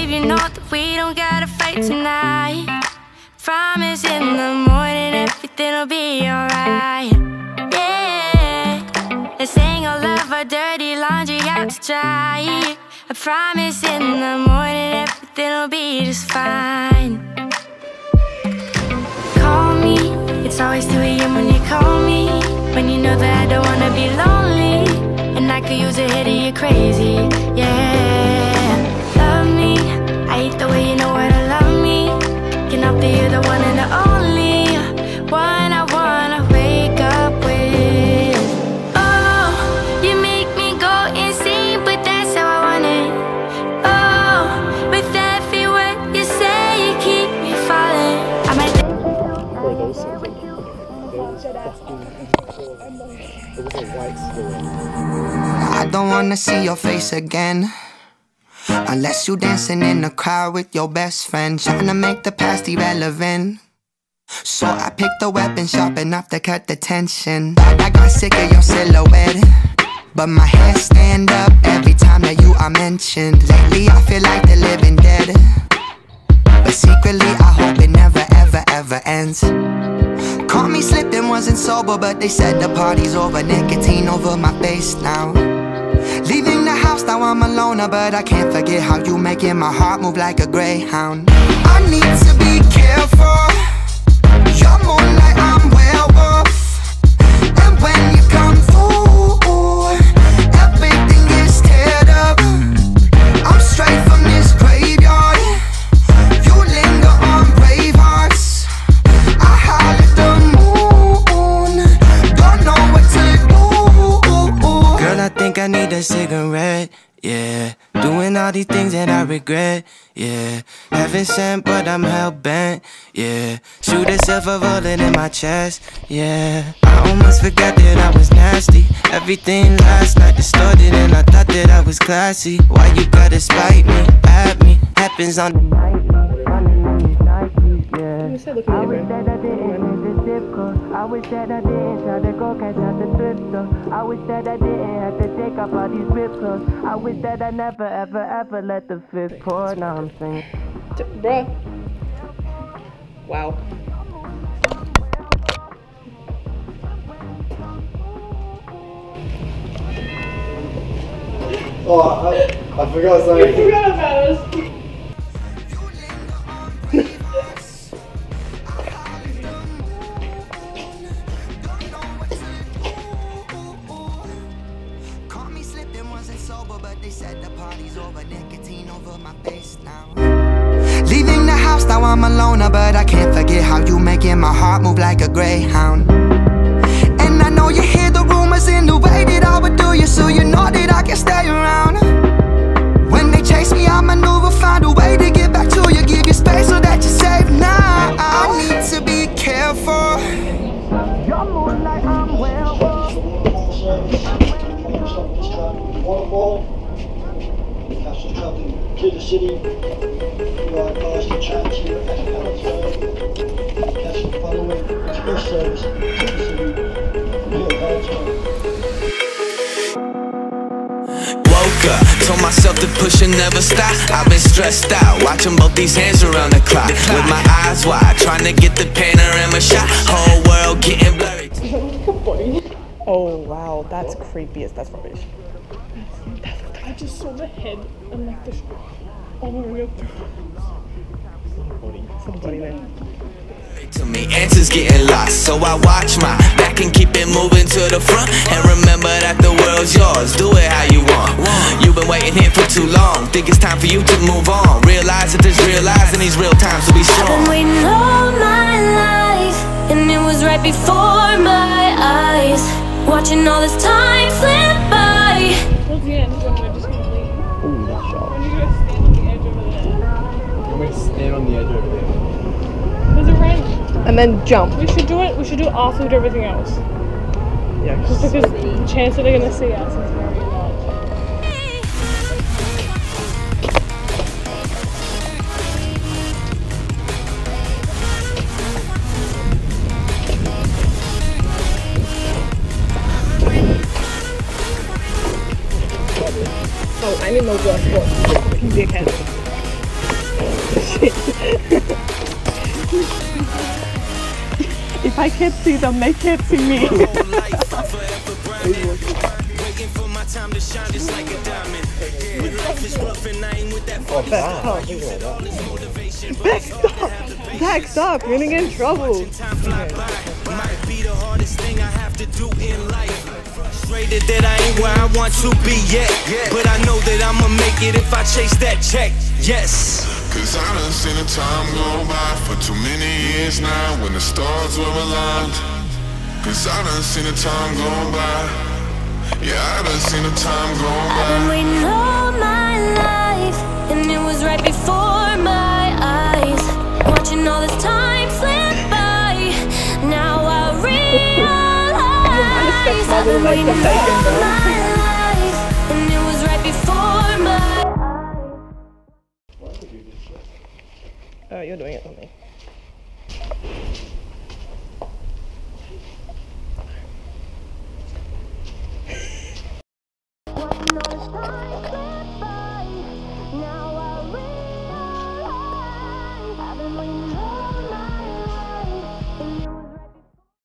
leave, you know that we don't gotta fight tonight. Promise in the morning everything'll be alright. Yeah, let's hang all of our dirty laundry out to dry. I promise in the morning everything'll be just fine. Call me, it's always 2 AM when you call me. When you know that I don't wanna be lonely, and I could use a hit of you crazy, yeah. Love me, I hate the way you know how to love me. Can I be the one and the only one I wanna wake up with? Oh, you make me go insane, but that's how I want it. Oh, with every word you say, you keep me falling. I might I don't wanna see your face again, unless you dancing in the crowd with your best friend, trying to make the past irrelevant. So I picked a weapon sharp enough to cut the tension. I got sick of your silhouette, but my hair stand up every time that you are mentioned. Lately I feel like the living dead, but secretly I hope it never ever ever ends. Caught me slipping, wasn't sober, but they said the party's over. Nicotine over my face now. Leaving the house, now I'm a loner, but I can't forget how you making my heart move like a greyhound. I need to be careful. You're more like I'm werewolf, and when you come through, everything gets teared up. I'm straight from this graveyard. You linger on brave hearts. I howl at the moon, don't know what to do. Girl, I think I need a cigarette, yeah. Doing all these things that I regret, yeah. Heaven sent, but I'm hell-bent, yeah. Shoot a silver bullet in my chest, yeah. I almost forgot that I was nasty. Everything last night distorted, and I thought that I was classy. Why you gotta spite me, at me? Happens on the night, running in these Nikes, yeah. I wish that I didn't hit the zip code. I wish that I didn't try to go catch out the thrift store. I wish that I didn't have to take off all these rip clothes. I wish that I never ever ever let the fifth pour. Now I'm singing. Bruh. Wow. Oh, I forgot something. You forgot about us. Leaving the house, now I'm a loner, but I can't forget how you making my heart move like a greyhound. And I know you hear the rumors in the way that I would do you, so you know that I can stay around. When they chase me, I maneuver, find a way to get back to you, give you space so that you're safe now. I need to be careful. You're more like I'm werewolf. After travelling to the city, you are advised to change here at Palestine. Catch the following express service to the city via Palestine. Woke up, told myself to push and never stop. I've been stressed out, watching both these hands around the clock. With my eyes wide, trying to get the panorama shot. Whole world getting blurry. Oh wow, that's creepy as that's rubbish. I just saw the head and like the all the way up through. Somebody there. To me, answers getting lost, so I watch my back and keep it moving to the front. And remember that the world's yours, do it how you want. You've been waiting here for too long, think it's time for you to move on. Realize that there's real lies in these real times to be strong. I've been waiting all my life, and it was right before my eyes, watching all this time slip by. Towards the end when we're just gonna leave. Ooh, that shot. When you guys stand on the edge over there. I'm going to stand on the edge over there. There's a range. And then jump. We should do it after we do everything else. Yeah, Just because the chance that they're gonna see us is very large. Oh, I need no glass. What? Dickhead. If I can't see them, they can't see me. Zach, stop! You're gonna get in trouble. Might be the hardest thing I have to do in life. Frustrated that I ain't where I want to be yet, but I know that I'ma make it if I chase that check. Yes. Cause I done seen the time go by for too many years now when the stars were aligned. Cause I done seen the time go by. Yeah, I done seen the time go by. I've been waiting all my life, and it was right before my eyes. Watching all this time slip by. Now I realize I've been waiting all my life, and it was right before my eyes. Oh, you're doing it for me. Watching all this time slip